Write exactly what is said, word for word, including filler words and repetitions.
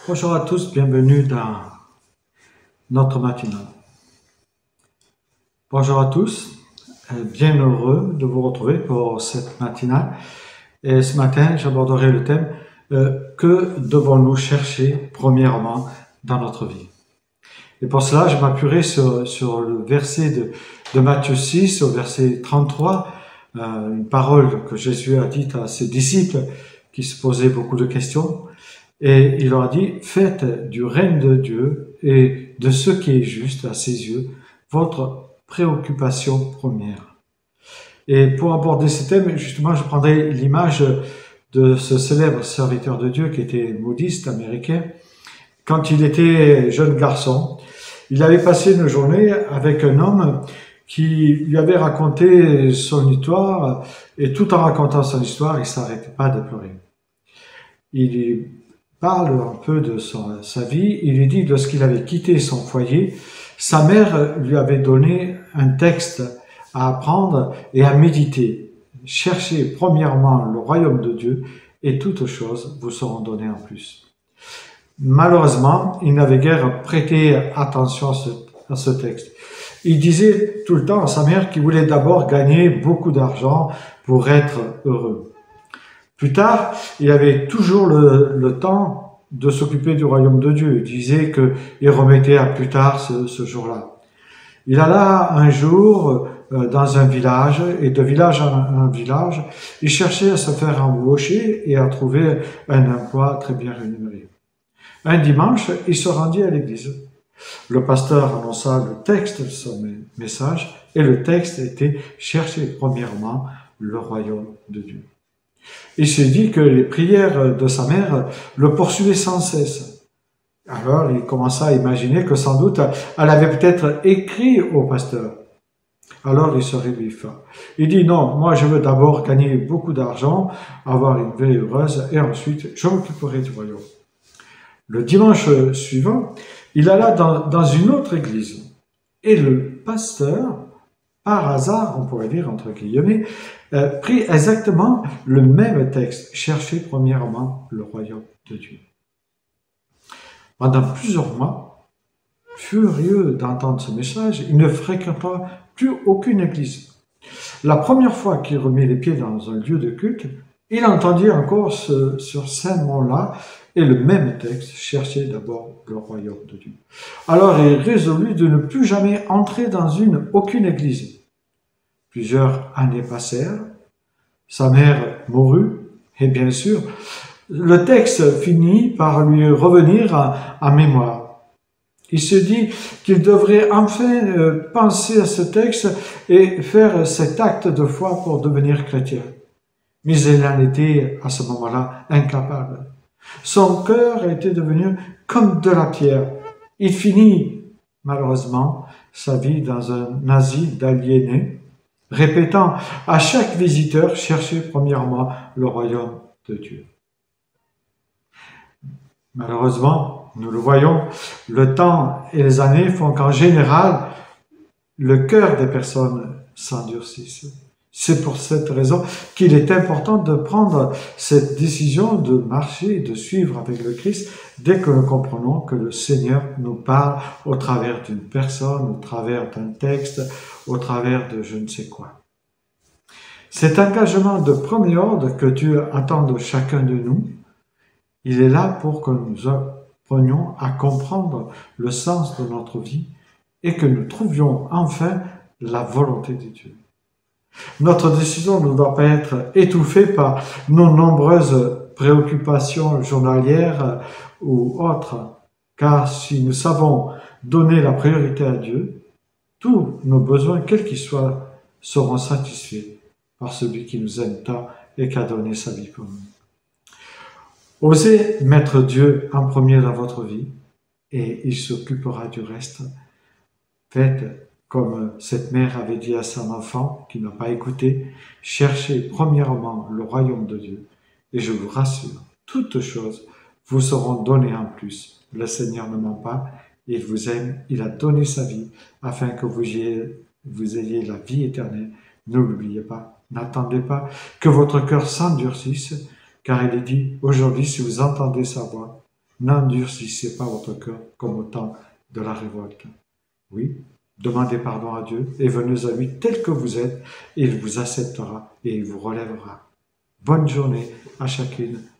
Bonjour à tous, bienvenue dans notre matinale. Bonjour à tous, bien heureux de vous retrouver pour cette matinale. Et ce matin, j'aborderai le thème euh, « Que devons-nous chercher premièrement dans notre vie ?» Et pour cela, je m'appuierai sur, sur le verset de, de Matthieu six, au verset trente-trois, euh, une parole que Jésus a dite à ses disciples qui se posaient beaucoup de questions. Et il leur a dit, faites du règne de Dieu et de ce qui est juste à ses yeux votre préoccupation première. Et pour aborder ce thème, justement, je prendrai l'image de ce célèbre serviteur de Dieu qui était bouddhiste américain. Quand il était jeune garçon, il avait passé une journée avec un homme qui lui avait raconté son histoire, et tout en racontant son histoire, il ne s'arrêtait pas de pleurer. Il parle un peu de son, sa vie. Il lui dit, lorsqu'il avait quitté son foyer, sa mère lui avait donné un texte à apprendre et à méditer. Cherchez premièrement le royaume de Dieu et toutes choses vous seront données en plus. Malheureusement, il n'avait guère prêté attention à ce, à ce texte. Il disait tout le temps à sa mère qu'il voulait d'abord gagner beaucoup d'argent pour être heureux. Plus tard, il avait toujours le, le temps de s'occuper du royaume de Dieu. Il disait qu'il remettait à plus tard ce, ce jour-là. Il alla un jour euh, dans un village, et de village en un village, il cherchait à se faire embaucher et à trouver un emploi très bien rémunéré. Un dimanche, il se rendit à l'église. Le pasteur annonça le texte de son message, et le texte était « Cherchez premièrement le royaume de Dieu ». Il s'est dit que les prières de sa mère le poursuivaient sans cesse. Alors, il commença à imaginer que sans doute, elle avait peut-être écrit au pasteur. Alors, il se réveilla. Il dit, non, moi je veux d'abord gagner beaucoup d'argent, avoir une vie heureuse, et ensuite, je m'occuperai du royaume. Le dimanche suivant, il alla dans, dans une autre église. Et le pasteur, par hasard, on pourrait dire entre guillemets, euh, prit exactement le même texte. Cherchez premièrement le royaume de Dieu. Pendant plusieurs mois, furieux d'entendre ce message, il ne fréquenta plus aucune église. La première fois qu'il remit les pieds dans un lieu de culte, il entendit encore ce, sur ces mots-là et le même texte, cherchez d'abord le royaume de Dieu. Alors il résolut de ne plus jamais entrer dans une, aucune église. Plusieurs années passèrent, sa mère mourut, et bien sûr, le texte finit par lui revenir en mémoire. Il se dit qu'il devrait enfin penser à ce texte et faire cet acte de foi pour devenir chrétien. Mais il en était à ce moment-là incapable. Son cœur était devenu comme de la pierre. Il finit, malheureusement, sa vie dans un asile d'aliénés, répétant à chaque visiteur, cherchez premièrement le royaume de Dieu. Malheureusement, nous le voyons, le temps et les années font qu'en général, le cœur des personnes s'endurcissent. C'est pour cette raison qu'il est important de prendre cette décision de marcher et de suivre avec le Christ dès que nous comprenons que le Seigneur nous parle au travers d'une personne, au travers d'un texte, au travers de je ne sais quoi. Cet engagement de premier ordre que Dieu attend de chacun de nous, il est là pour que nous apprenions à comprendre le sens de notre vie et que nous trouvions enfin la volonté de Dieu. Notre décision ne doit pas être étouffée par nos nombreuses préoccupations journalières ou autres, car si nous savons donner la priorité à Dieu, tous nos besoins, quels qu'ils soient, seront satisfaits par celui qui nous aime tant et qui a donné sa vie pour nous. Osez mettre Dieu en premier dans votre vie et il s'occupera du reste. Faites comme cette mère avait dit à son enfant qui n'a pas écouté, cherchez premièrement le royaume de Dieu et je vous rassure, toutes choses vous seront données en plus. Le Seigneur ne ment pas, il vous aime, il a donné sa vie afin que vous ayez, vous ayez la vie éternelle. Ne l'oubliez pas, n'attendez pas que votre cœur s'endurcisse, car il est dit, aujourd'hui, si vous entendez sa voix, N'endurcissez pas votre cœur comme au temps de la révolte. Oui, demandez pardon à Dieu et venez à lui tel que vous êtes, et il vous acceptera et il vous relèvera. Bonne journée à chacune